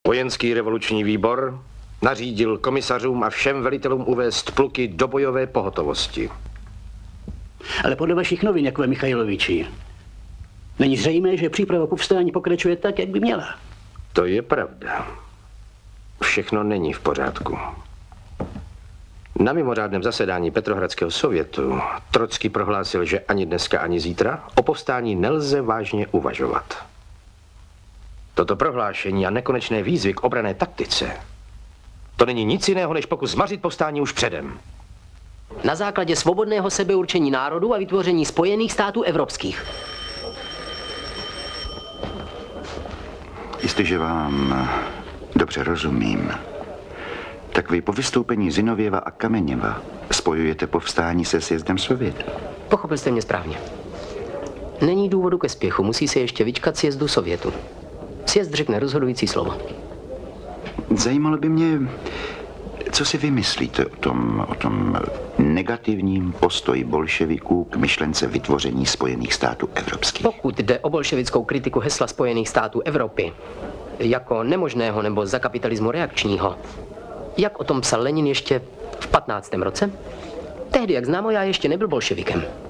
Vojenský revoluční výbor nařídil komisařům a všem velitelům uvést pluky do bojové pohotovosti. Ale podle vašich novin, jako Michajloviči, není zřejmé, že příprava povstání pokračuje tak, jak by měla. To je pravda. Všechno není v pořádku. Na mimořádném zasedání Petrohradského sovětu Trocký prohlásil, že ani dneska, ani zítra o povstání nelze vážně uvažovat. Toto prohlášení a nekonečné výzvy k obranné taktice, to není nic jiného, než pokus zmařit povstání už předem. Na základě svobodného sebeurčení národů a vytvoření Spojených států evropských. Jestliže vám dobře rozumím, tak vy po vystoupení Zinověva a Kameněva spojujete povstání se sjezdem Sovětu. Pochopil jste mě správně. Není důvodu ke spěchu, musí se ještě vyčkat sjezdu Sovětu. Sjezd řekne rozhodující slovo. Zajímalo by mě, co si vy myslíte o tom negativním postoji bolševiků k myšlence vytvoření Spojených států evropských. Pokud jde o bolševickou kritiku hesla Spojených států Evropy jako nemožného nebo za kapitalismu reakčního, jak o tom psal Lenin ještě v 15. roce? Tehdy, jak známo, já ještě nebyl bolševikem.